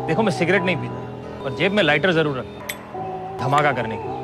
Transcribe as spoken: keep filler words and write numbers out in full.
देखो मैं सिगरेट नहीं पीता और जेब में लाइटर जरूर रखता हूं, धमाका करने के लिए।